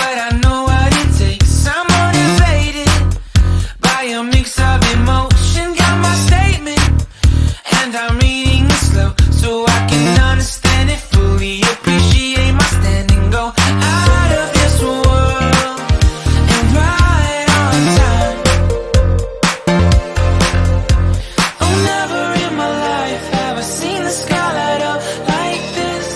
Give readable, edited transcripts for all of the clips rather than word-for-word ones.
but I know what it takes. I'm motivated by a mix of emotion. Got my statement, and I'm reading it slow so I can understand it fully. Appreciate my standing, go out of this world and right on time. Oh, never in my life have I seen the sky light up like this.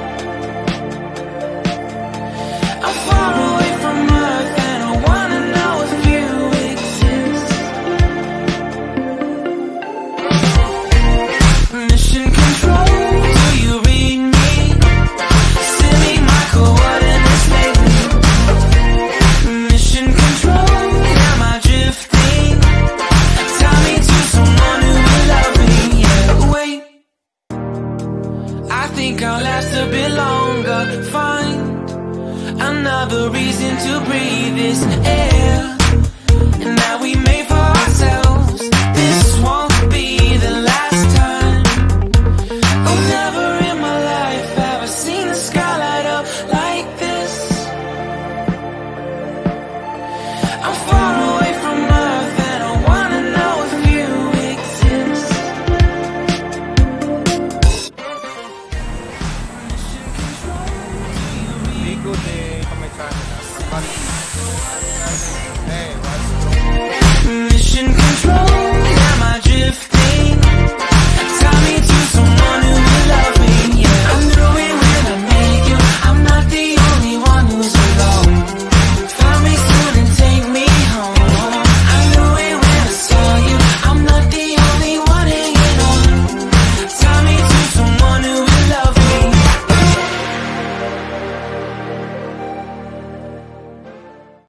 I'm far away from Earth and I wanna know if you exist. Mission control, do you read me? Send me my coordinates lately. Mission control, am I drifting? Tie me to someone who will love me. Yeah, wait, I think I'll last a bit longer. Find another reason to breathe this air, and that we made for ourselves. This won't be the last time. Oh, never in my life have I seen the sky light up like this. I'm far away from Earth and I wanna know if you exist. Ligo de Mission control.